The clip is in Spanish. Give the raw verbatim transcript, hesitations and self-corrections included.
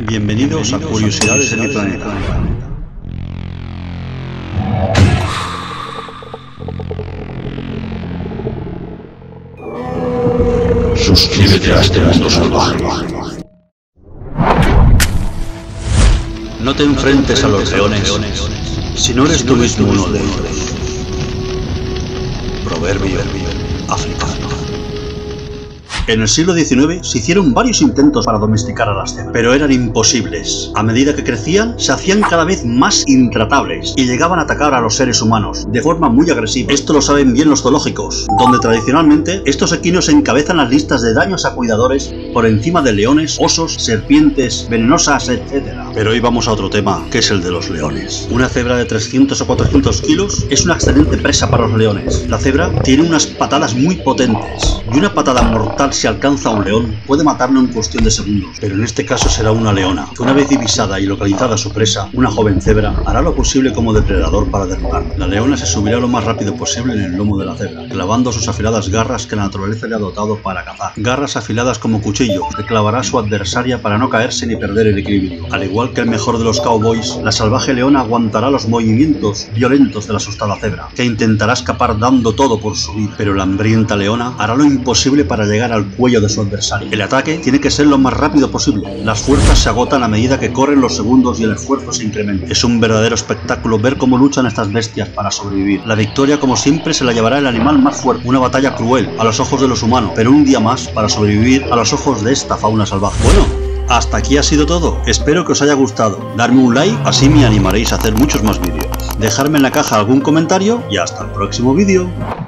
Bienvenidos a Curiosidades de mi planeta. Suscríbete a este mundo salvaje. No te enfrentes a los leones si no eres tú mismo uno de ellos. Proverbio africano. En el siglo diecinueve se hicieron varios intentos para domesticar a las cebras, pero eran imposibles. A medida que crecían, se hacían cada vez más intratables y llegaban a atacar a los seres humanos de forma muy agresiva. Esto lo saben bien los zoológicos, donde tradicionalmente estos equinos encabezan las listas de daños a cuidadores por encima de leones, osos, serpientes venenosas, etcétera. Pero hoy vamos a otro tema, que es el de los leones. Una cebra de trescientos o cuatrocientos kilos es una excelente presa para los leones. La cebra tiene unas patadas muy potentes y una patada mortal si alcanza a un león puede matarlo en cuestión de segundos, pero en este caso será una leona, que una vez divisada y localizada su presa, una joven cebra, hará lo posible como depredador para derribarla. La leona se subirá lo más rápido posible en el lomo de la cebra, clavando sus afiladas garras que la naturaleza le ha dotado para cazar. Garras afiladas como cuchillos, que clavará a su adversaria para no caerse ni perder el equilibrio. Al igual que el mejor de los cowboys, la salvaje leona aguantará los movimientos violentos de la asustada cebra, que intentará escapar dando todo por su vida, pero la hambrienta leona hará lo imposible para llegar al cuello de su adversario. El ataque tiene que ser lo más rápido posible. Las fuerzas se agotan a medida que corren los segundos y el esfuerzo se incrementa. Es un verdadero espectáculo ver cómo luchan estas bestias para sobrevivir. La victoria, como siempre, se la llevará el animal más fuerte. Una batalla cruel a los ojos de los humanos, pero un día más para sobrevivir a los ojos de esta fauna salvaje. Bueno, hasta aquí ha sido todo. Espero que os haya gustado. Darme un like, así me animaréis a hacer muchos más vídeos. Dejarme en la caja algún comentario y hasta el próximo vídeo.